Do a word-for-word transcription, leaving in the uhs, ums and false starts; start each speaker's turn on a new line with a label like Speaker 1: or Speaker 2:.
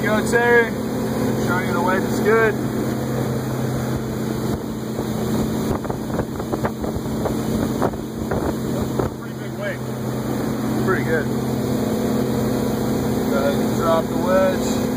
Speaker 1: you go, Terry. Showing you the wedge is good.
Speaker 2: Pretty big weight.
Speaker 1: Pretty good. Go ahead and drop the wedge.